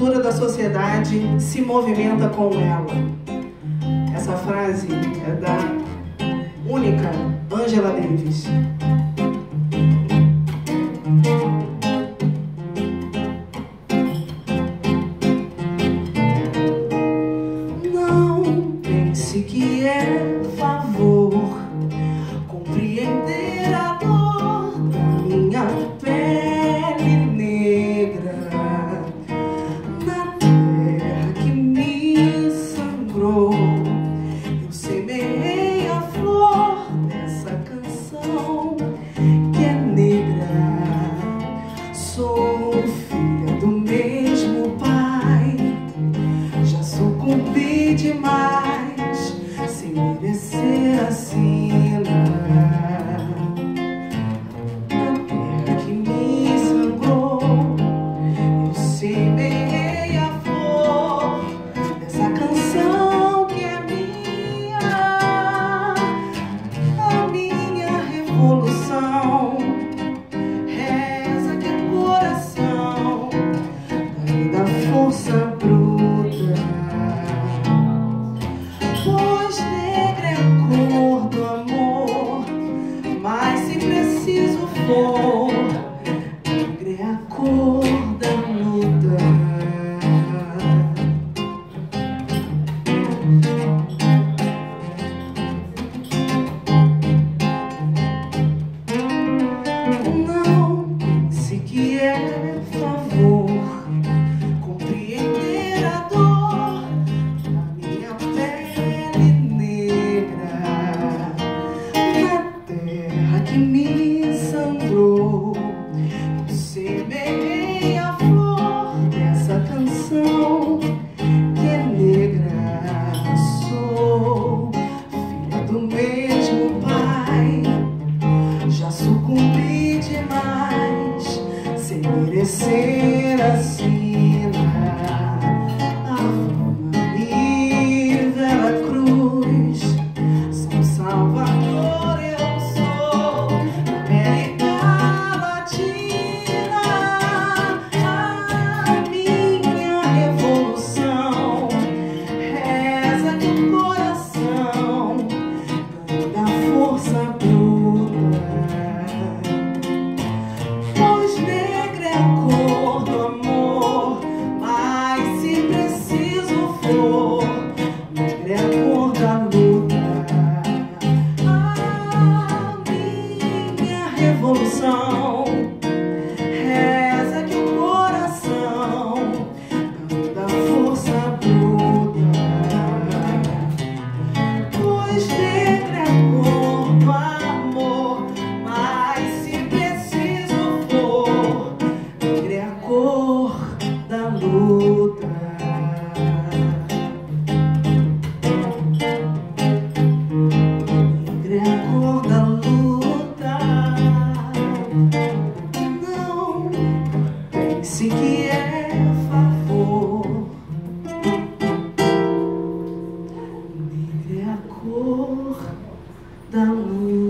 estrutura da sociedade se movimenta com ela. Essa frase é da única Angela Davis. Não pense que é favor compreender a dor da minha pele negra na terra que me sangrou. Eu semeei a flor dessa canção que é negra. Sou filha do mesmo pai, já sucumbi demais sem merecer a sina. Na terra que me sangrou, eu semeei a flor dessa canção que é a minha revolução. Reza que é coração da força bruta, pois negra é a cor do amor, mas se preciso for, negra é a cor da luta. Não pense que é favor compreender a dor da minha pele negra na terra que me sangrou. Eu semeei a flor dessa canção que é negra. Sou filha do mesmo pai, já sucumbi demais sem merecer a sina. Havana e Vera Cruz, São Salvador eu sou, América Latina. A minha revolução reza que o coração da força bruta, pois negra é a cor do amor, mas se preciso for, negra é a cor da luta. A minha revolução reza que o coração da força bruta, pois negra é a cor do amor, mas se preciso for, negra é a cor da luta. Negra é a cor da luta. Não pense que é favor, negra é a cor da luta.